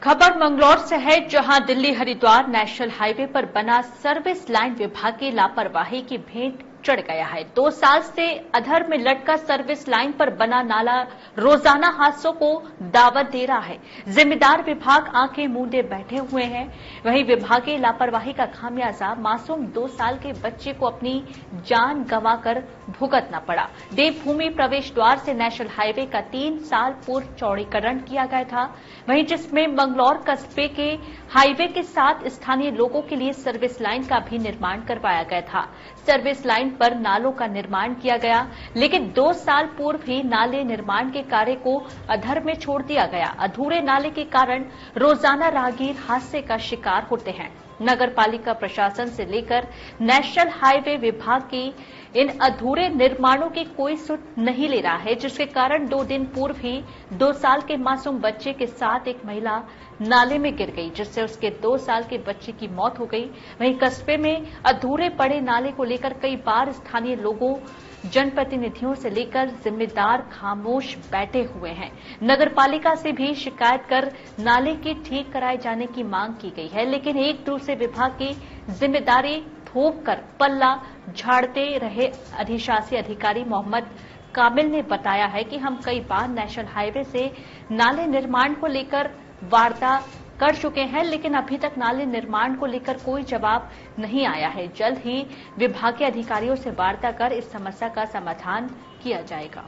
खबर मंगलौर से है, जहां दिल्ली हरिद्वार नेशनल हाईवे पर बना सर्विस लाइन विभाग की लापरवाही की भेंट चढ़ गया है। 2 साल से अधर में लटका सर्विस लाइन पर बना नाला रोजाना हादसों को दावत दे रहा है। जिम्मेदार विभाग आंखें मूंदे बैठे हुए हैं। वहीं विभागीय लापरवाही का खामियाजा मासूम 2 साल के बच्चे को अपनी जान गंवाकर भुगतना पड़ा। देवभूमि प्रवेश द्वार से नेशनल हाईवे का 3 साल पूर्व चौड़ीकरण किया गया था, वहीं जिसमें मंगलौर कस्बे के हाईवे के साथ स्थानीय लोगों के लिए सर्विस लाइन का भी निर्माण करवाया गया था। सर्विस लाइन पर नालों का निर्माण किया गया, लेकिन 2 साल पूर्व ही नाले निर्माण के कार्य को अधर में छोड़ दिया गया। अधूरे नाले के कारण रोजाना राहगीर हादसे का शिकार होते हैं। नगर पालिका प्रशासन से लेकर नेशनल हाईवे विभाग की इन अधूरे निर्माणों की कोई सुध नहीं ले रहा है, जिसके कारण 2 दिन पूर्व ही 2 साल के मासूम बच्चे के साथ एक महिला नाले में गिर गई, जिससे उसके 2 साल के बच्चे की मौत हो गई। वहीं कस्बे में अधूरे पड़े नाले को लेकर कई बार स्थानीय लोगों, जनप्रतिनिधियों से लेकर जिम्मेदार खामोश बैठे हुए हैं। नगर पालिका से भी शिकायत कर नाले की ठीक कराए जाने की मांग की गई है, लेकिन एक दूसरे विभाग की जिम्मेदारी थोप कर पल्ला झाड़ते रहे अधिशासी अधिकारी मोहम्मद कामिल ने बताया है कि हम कई बार नेशनल हाईवे से नाले निर्माण को लेकर वार्ता कर चुके हैं, लेकिन अभी तक नाले निर्माण को लेकर कोई जवाब नहीं आया है। जल्द ही विभागीय अधिकारियों से वार्ता कर इस समस्या का समाधान किया जाएगा।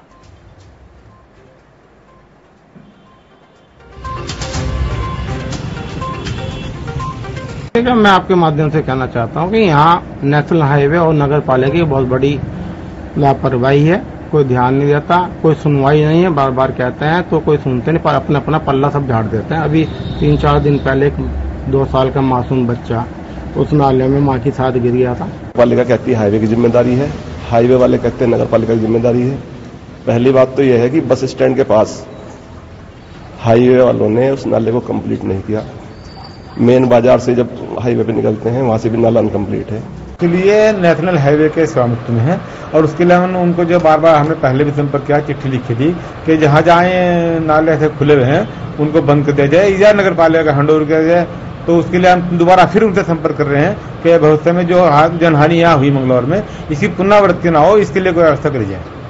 मैं आपके माध्यम से कहना चाहता हूं कि यहाँ नेशनल हाईवे और नगर पालिका की बहुत बड़ी लापरवाही है। कोई ध्यान नहीं देता, कोई सुनवाई नहीं है। बार बार कहते हैं तो कोई सुनते नहीं, पर अपना अपना पल्ला सब झाड़ देते हैं। अभी 3-4 दिन पहले 2 साल का मासूम बच्चा उस नाले में मां के साथ गिर गया था। पालिका कहती है हाईवे की जिम्मेदारी है, हाईवे वाले कहते हैं नगर पालिका की जिम्मेदारी है। पहली बात तो यह है कि बस स्टैंड के पास हाईवे वालों ने उस नाले को कंप्लीट नहीं किया। मेन बाजार से जब हाईवे पे निकलते हैं वहां से भी नाला अनकम्प्लीट है। के लिए नेशनल हाईवे के स्वामित्व में है और उसके लिए उनको जो बार बार हमने पहले भी संपर्क किया, चिट्ठी लिखी थी कि जहां जहां नाले ऐसे खुले हुए हैं उनको बंद कर दिया जाए या नगर पालिका का हैंडओवर किया जाए। तो उसके लिए हम दोबारा फिर उनसे संपर्क कर रहे हैं कि भविष्य में जो जनहानि यहाँ हुई मंगलौर में, इसकी पुनरावृत्ति न हो, इसके लिए कोई व्यवस्था करी जाए।